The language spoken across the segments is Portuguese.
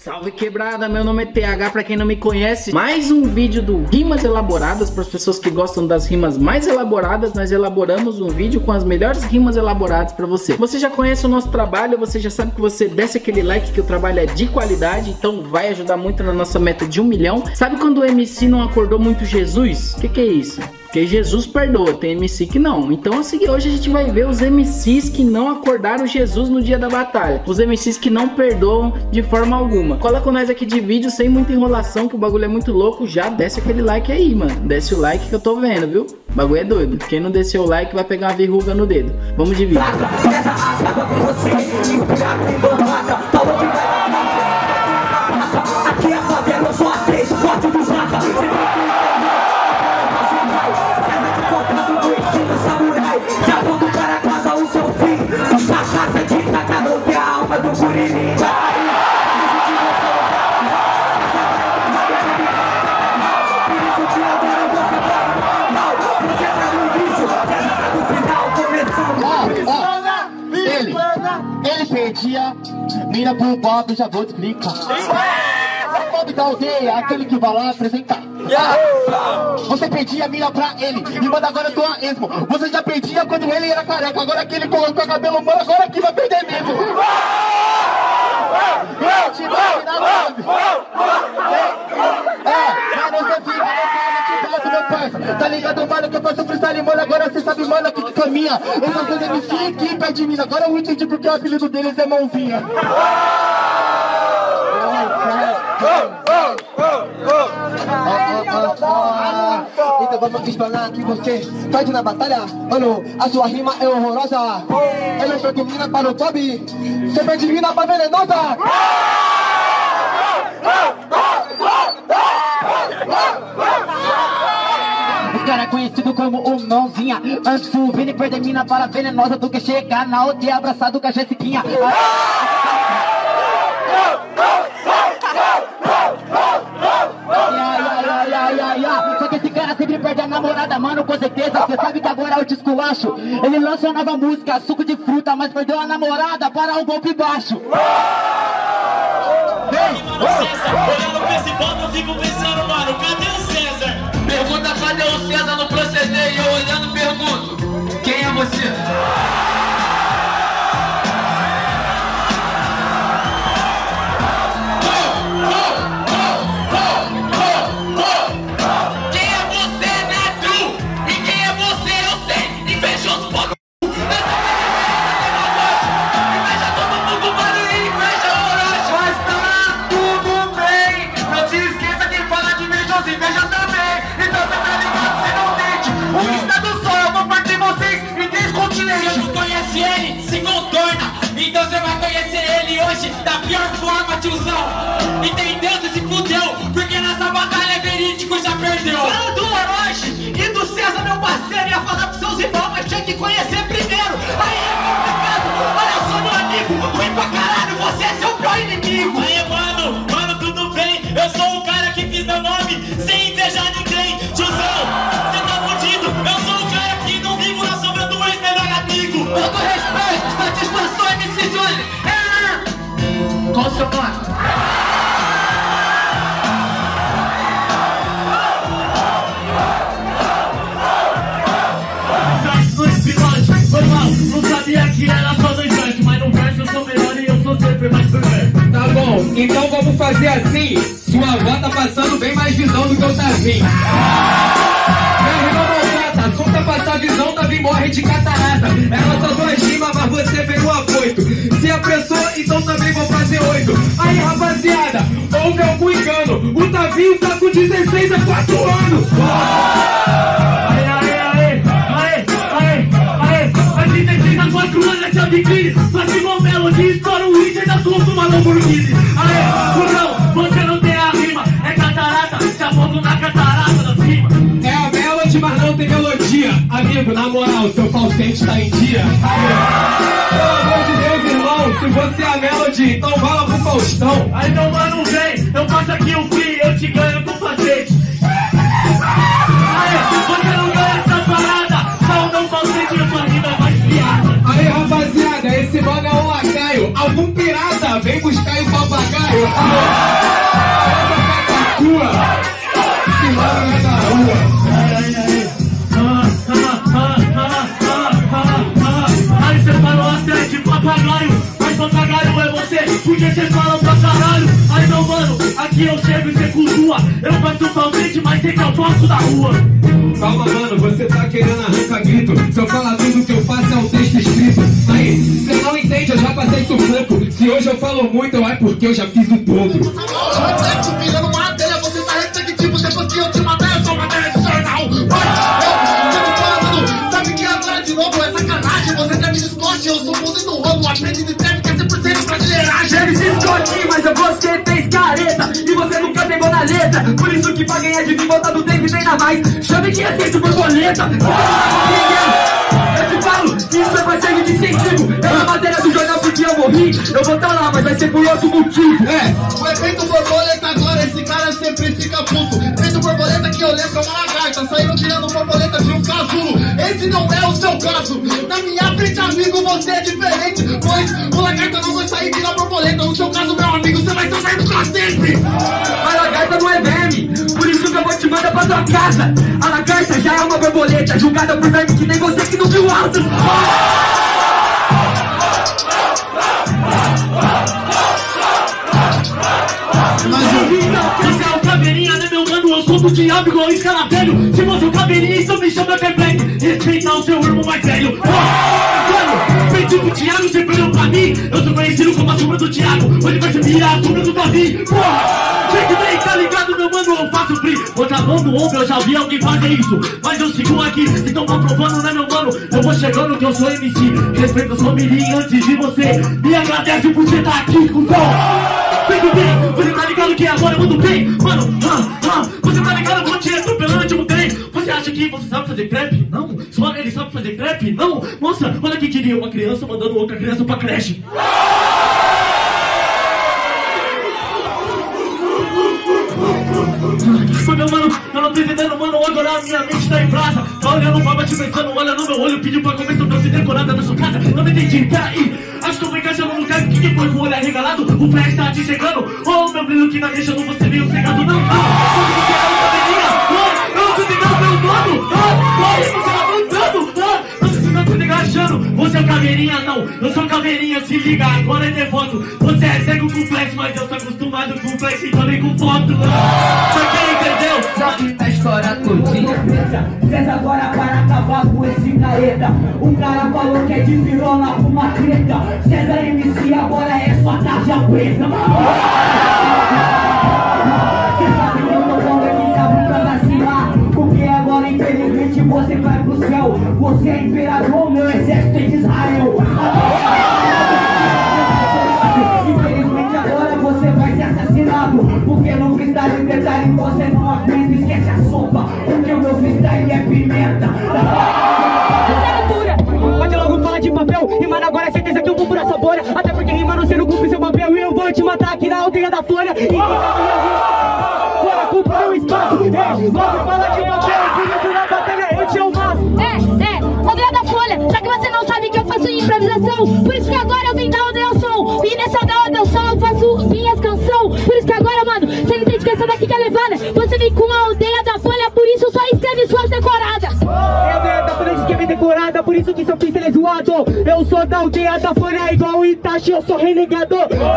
Salve quebrada, meu nome é TH, pra quem não me conhece. Mais um vídeo do Rimas Elaboradas. Para as pessoas que gostam das rimas mais elaboradas, nós elaboramos um vídeo com as melhores rimas elaboradas pra você. Você já conhece o nosso trabalho, você já sabe que você desce aquele like, que o trabalho é de qualidade, então vai ajudar muito na nossa meta de 1 milhão. Sabe quando o MC não acordou muito Jesus? O que é isso? Porque Jesus perdoa, tem MC que não. Então é o seguinte, hoje a gente vai ver os MCs que não acordaram Jesus no dia da batalha. Os MCs que não perdoam de forma alguma. Cola com nós aqui de vídeo, sem muita enrolação, que o bagulho é muito louco. Já desce aquele like aí, mano. Desce o like que eu tô vendo, viu? O bagulho é doido. Quem não desceu o like vai pegar uma verruga no dedo. Vamos de vídeo. Aqui é favela, eu sou a 3, forte do Jata. Já quando o cara casa o seu fim, a casa de Tacarão que é a alma do Curirim. Ele perdia, mira pro Bob, já vou te explicar. O Bob da aldeia, aquele que vai lá apresentar. Você perdia, mira pra ele, e manda agora tua esmo. Você já perdia quando ele era careca, agora que ele colocou cabelo humano, agora que vai perder mesmo. Mano, você fica meu parça. Tá ligado, mano, que eu faço freestyle, mano, agora cê sabe, mano, que caminha. Eu sou dois MC aqui perto de mim, agora eu entendi porque o apelido deles é Mãozinha. Então vamos explanar que você perde na batalha. Mano, a sua rima é horrorosa. Ela perde mina para o Toby, você perde mina pra venenosa. Os cara é conhecido como o Mãozinha. Antes o Vini perder mina para venenosa do que chegar na aldeia abraçado com a Jessiquinha. Só que esse cara sempre perde a namorada, mano, com certeza. Você sabe que agora é o desculacho. Ele lança uma nova música, suco de fruta, mas perdeu a namorada para o golpe baixo. Olhando pra esse bando, eu fico pensando, mano, cadê o César? Pergunta cadê o César no proceder e eu olhando pergunto, quem é você? Então você vai conhecer ele hoje da pior forma, tiozão. Entendeu? Você se fudeu, porque nessa batalha verídico já perdeu. Fala do Orochi e do César, meu parceiro. Ia falar pros seus irmãos, mas tinha que conhecer primeiro. Aí é complicado, olha só meu amigo, ruim pra caralho, você é seu pior inimigo. Aí mano, tudo bem. Eu sou o cara que fiz meu nome sem invejar ninguém. Tiozão, você tá fudido. Eu sou o cara que não vivo na sombra do ex-melhor amigo. Todo respeito, satisfação. Qual o seu nome? Foi mal, não sabia que era só dois versos, mas no verso eu sou melhor e eu sou sempre mais perfeito. Tá bom, então vamos fazer assim. Sua avó tá passando bem mais visão do que o Tavinho. Minha rima maltrata, assunto é passar visão, Tavinho morre de catarata. Ela só 2 rimas, mas você pegou a 8. Se apressou, então também vou fazer 8. Aí rapaziada, houve algum engano. O Tavinho tá com 16 há 4 anos. Mas 16 há 4 anos essa biquíni. Faz igual Melody, estoura o hit e ainda solta uma Lamborghini. Aê, Rudão, você não tem a rima. É catarata, já volto na catarata das rimas. É a Melody, mas não tem melodia. Amigo, na moral, seu falsete tá em dia. Pelo amor de Deus, irmão, se você é a Melody, então fala pro Faustão. Aí meu mano vem, eu faço aqui o free, eu te ganho com facete. Aê, você não ganha essa parada, só o meu falsete e a sua rima é mais piada. Aí rapaziada, esse mano é um lacaio. Algum pirata vem buscar em papagaio. Que mora nessa rua. Aí cê falou até de papagaio, mas papagaio é você, porque cê fala pra caralho. Aí meu mano, aqui eu chego e cê cultua. Eu faço palpite, mas sei que eu posso da rua. Calma, mano, você tá querendo arrancar grito. Se eu falar tudo que eu faço é um texto escrito. Aí, você não entende, eu já passei sufoco. Se hoje eu falo muito, é porque eu já fiz o dobro. Você virando matéria, você tá receptivo. Depois que eu te matar, eu sou matéria de jornal. Eu te falo tudo, sabe que agora de novo é sacanagem. Você tá me descote, eu sou mundo do roubo. Aprende de tempo que é 100% brasileiragem. Ele se esconde, mas você fez careta. E você nunca pegou na letra. Por isso que pra ganhar de mim, botar no tempo e treina mais. Chame que é feito borboleta. Eu te falo, isso é parceiro de incentivo. Essa matéria do jornal porque eu morri. Eu vou tá lá, mas vai ser por outro motivo. O efeito borboleta agora, esse cara sempre fica puto. Efeito borboleta que eu lembro é uma lagarta saindo tirando borboleta de um casulo. Esse não é o seu caso. Na minha frente, amigo, você é diferente. Pois o lagarta não vai sair tirar borboleta. No seu caso, meu amigo, você vai sofrer pra sempre. A lagarta não é verme, por isso que eu vou te mandar pra tua casa. A lagarta já é uma borboleta, julgada por verme que nem você que não viu asas. Você é o caveirinha, né meu mano? Eu sou do diabo igual escalavelho. Se você é o caveirinha, então me chama Pepe. Respeitar o seu irmão mais velho. Mano, feito pro Thiago, você perdeu pra mim. Eu sou conhecido como a sombra do Thiago. Hoje vai ser virar a sombra do Davi. Cheque bem, tá ligado, meu mano? Eu faço free. Outra mão no ombro, eu já vi alguém fazer isso. Mas eu sigo aqui, então tá provando, né meu mano? Eu vou chegando que eu sou MC. Respeito o seu mirim antes de você. Me agradece por você tá aqui com dó. Tudo bem, você tá ligado que agora eu mando bem. Mano, você tá ligado, eu vou te atropelando, tipo trem. Você acha que você sabe fazer crepe? Não. Só ele sabe fazer crepe? Não. Moça, olha que queria uma criança mandando outra criança pra creche. Meu mano, eu não tô entendendo, mano, agora a minha mente tá em brasa. Tá olhando pra baixo pensando, olha no meu olho, pediu pra comer seu doce decorada na sua casa. Não me entendi, peraí, acho que eu vou encaixando no lugar. Que foi com o olho arregalado, o flash tá te chegando. Oh, meu brilho que tá deixando você meio cegado. Não, eu tô entendendo meu nome. Você tá mandando, você tá tudo engaixando. Você é caveirinha, não, eu sou caveirinha, se liga, agora é devoto. Você é cego com flash, mas eu tô acostumado com flash e também com foto. Sabe a história todinha? César agora para acabar com esse careta. O cara falou que é de virola com uma treta. César MC agora é sua tarja preta. Cê sabe que eu tô falando aqui, sabe pra vacilar. Porque agora infelizmente você vai pro céu. Você é imperador, meu exército é de Israel. Infelizmente agora você vai ser assassinado. Porque no freestyle detalhe você não aprende, esquece a sopa. Porque o meu freestyle é pimenta. Pode logo falar de papel, rimando agora é certeza que eu vou por essa bolha. Até porque rimando você não cumpre seu papel. E eu vou te matar aqui na aldeia da Folha. E bora cumprir o espaço. Logo falar de papel, filho na batalha, eu te amo. Aldeia da Folha, já que você não sabe que eu faço improvisação. Por isso que agora eu vim dar aldeia ao som. E nessa aldeia ao som eu faço minhas canções. Por isso que agora, mano, você não tem que essa daqui que é levada. Você vem com a aldeia da Folha, por isso só escreve suas decoradas. É a aldeia da Folha, escreve decorada, por isso que seu pincel é zoado. Eu sou da aldeia da Folha, igual o Itachi, eu sou renegado.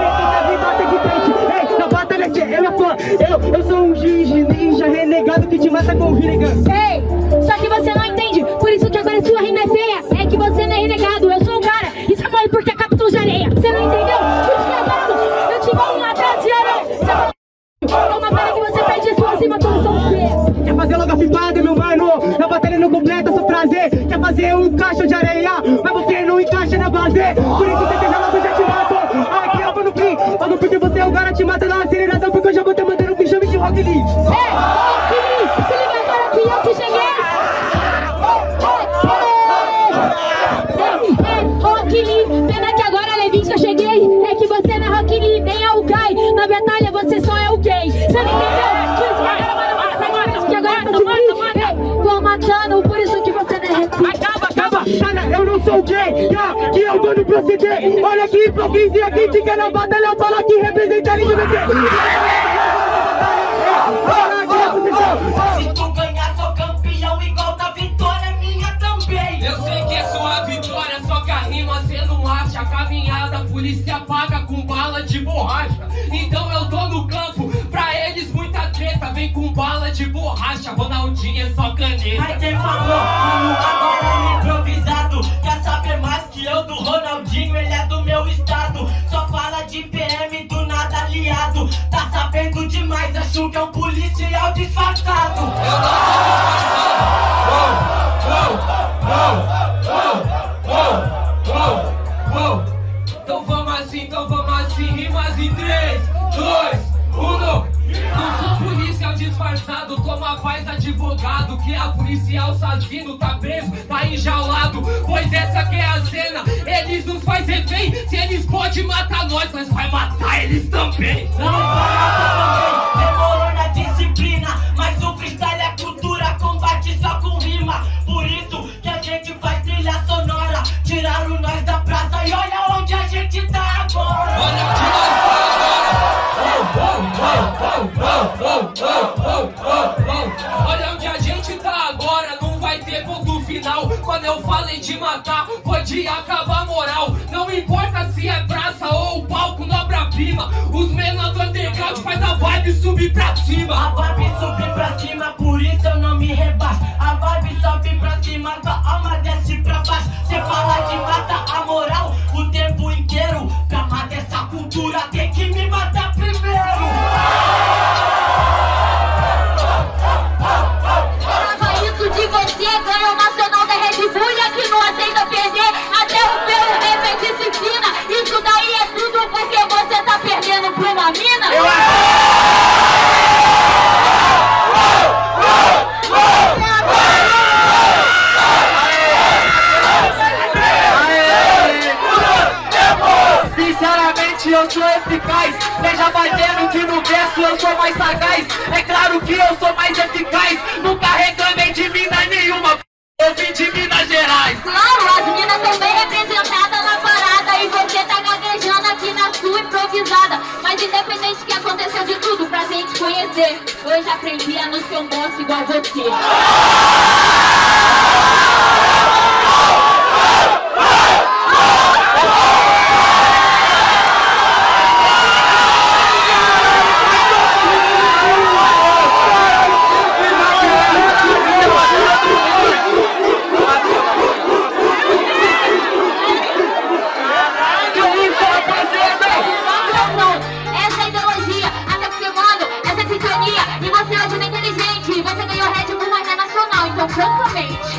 Na batalha eu é fã. Eu sou um ninja renegado que te mata com o Rinnegan. Ei, só que você não entende, por isso que agora sua rima é feia. É que você não é renegado, eu sou um cara. E você morre porque é capítulo de areia. Você não entendeu? Por isso que agora eu te vou um atrás de areia. É uma cara que você perde sua cima, todos são feios. Quer fazer logo a pipada, meu mano? Na batalha não completa seu prazer. Quer fazer um caixa de areia, mas você não encaixa na base. Por isso você tem logo já te mato. Aqui eu vou no fim, logo porque você é o cara te mata na aceleração. Porque eu já vou te mandando um bichame de Rock Lee. Rock Lee, se liga agora que eu que cheguei. Rock Lee, pena que agora Levin que eu cheguei. É que você não é Rock Lee, nem é o Kai. Na batalha você só é o gay. Você não entendeu? Que agora eu tô matando, por isso que você não é rap. Acaba, cara, eu não eu sou o quê? Que eu tô no proceder. Olha aqui, hipocrisia, aqui de que na batalha fala que representa lindo VT. Se tu ganhar, sou campeão igual da vitória, minha também. Eu sei que é sua vitória, só que a rima cê não acha. Caminhada, a polícia paga com bala de borracha. Então eu tô no campo, pra eles muita treta. Vem com bala de borracha, Ronaldinho é só caneta. Mas quem falou, agora é improvisado. Quer saber mais que eu do Ronaldinho, ele é do meu estado. Só fala de PM, do nada aliado. Tá sabendo demais, acho que é um policial disfarçado. Eu não sou disfarçado. Então vamos assim, rimas em 3, 2, 1. Não sou policial disfarçado, toma paz advogado. Que a policial assassino tá preso, tá enjaulado. Pois essa que é a cena, eles nos faz refém. Se eles podem matar nós vai matar eles também. Não vai demorou na disciplina, mas o freestyle é cultura, combate só com rima. Por isso que a gente faz trilha sonora. Tiraram nós da praça e olha onde a gente tá agora. Olha onde nós Olha onde a gente tá agora, não vai ter ponto final. Quando eu falei de matar, foi de acabar a moral. Não importa se é praça ou palco na obra-prima, os menores do underground faz a vibe subir pra cima. A vibe subir pra cima, por isso eu não me rebaixo. A vibe sobe pra cima, tua alma desce pra baixo. Cê fala de matar a moral o tempo inteiro. Pra matar essa cultura tem que me matar primeiro. De você, ganhou o nacional da Red Bull e aqui não aceita perder. Até o pelo é disciplina. Isso daí é tudo porque você tá perdendo pra uma mina. Sinceramente eu sou eficaz, seja batendo que no verso eu sou mais sagaz. É claro que eu sou mais eficaz, nunca reclamei de mina nenhuma, eu vim de Minas Gerais. Claro, as minas também representadas na parada e você tá gaguejando aqui na sua improvisada. Mas independente que aconteceu de tudo pra gente conhecer, hoje aprendi a não ser um monstro igual você. Francamente,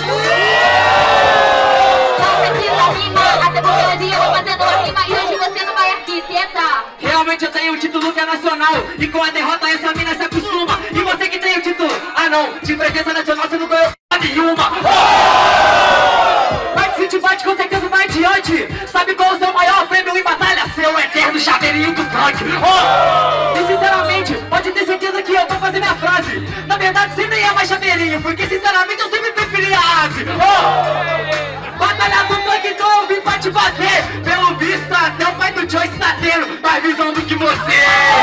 até porque hoje eu vou fazendo uma rima e hoje você não vai arquitetar. Realmente eu tenho um título que é nacional, e com a derrota essa mina se acostuma. E você que tem o título, ah não, de presença nacional você não ganhou nenhuma. Mas se te bate com certeza vai adiante. Sabe qual é o seu maior prêmio em batalha? Seu eterno chaveirinho do funk. E sinceramente, pode ter certeza que eu vou fazer minha frase. Na verdade sempre é mais chaveirinho, porque sinceramente eu sempre preferi a ave. Batalha do funk então eu vim pra te bater. Pelo visto até o pai do Joyce tá tendo mais visão do que você.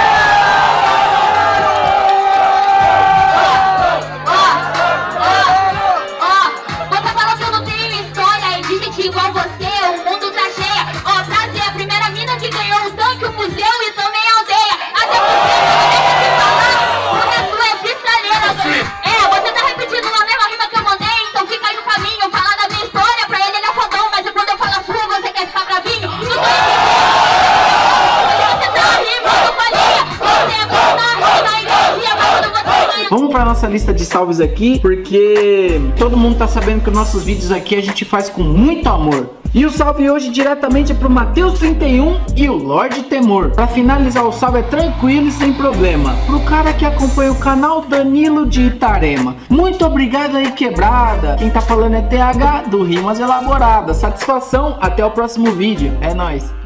Você falou que eu não tenho história e de gente igual você, o mundo tá cheia. Pra ser a primeira mina que ganhou o tanque, o museu e também a aldeia. Até porque você deixa de falar, porque a sua é freestyleira. Você tá repetindo a mesma rima que eu mandei, então fica aí no caminho. Falar da minha história, pra ele é fodão, mas quando eu falo a sua, você quer ficar bravinho? Não tô entendendo. Você tá rimando com a linha, você é bom na energia, mas quando você vai... Vamos para nossa lista de salves aqui, porque todo mundo tá sabendo que os nossos vídeos aqui a gente faz com muito amor. E o salve hoje diretamente é pro Matheus 31 e o Lorde Temor. Pra finalizar o salve é tranquilo e sem problema. Pro cara que acompanha o canal Danilo de Itarema. Muito obrigado aí, quebrada. Quem tá falando é TH do Rimas Elaboradas. Satisfação, até o próximo vídeo. É nóis.